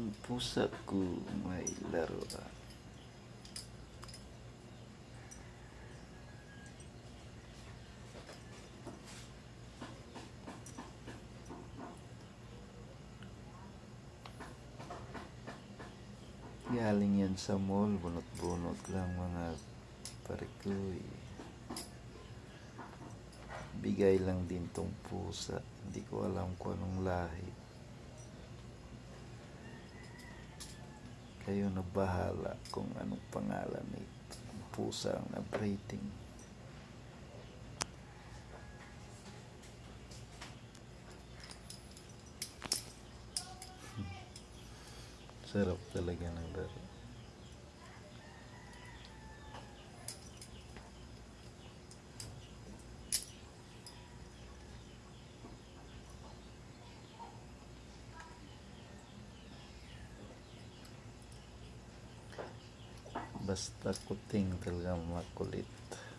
Ang pusaku may laruan. Galing yan sa mall, bunot-bunot lang mga parikoy. Bigay lang din tong pusa, hindi ko alam kung anong lahi. Kayo na bahala kung anong pangalan ni pusa ang na-breeding. Sarap talaga ng laro. Basta kuting talaga makulit.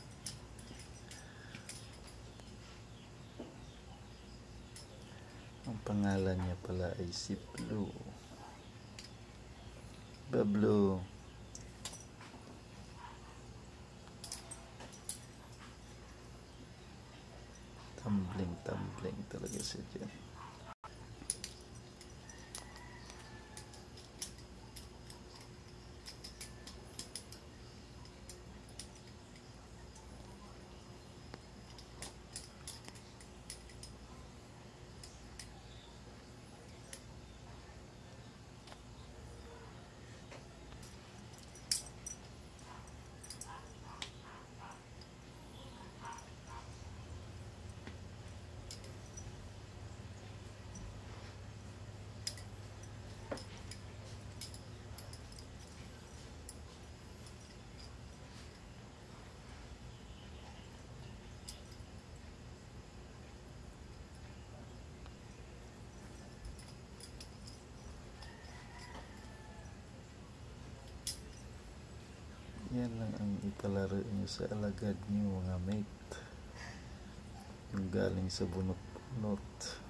Ang pangalan niya pala ay si Blue. Bablo. Tumbling talaga siya dyan. Yan lang ang ipalaro nyo sa alagad nyo mga mate. Yung galing sa bunot-bunot.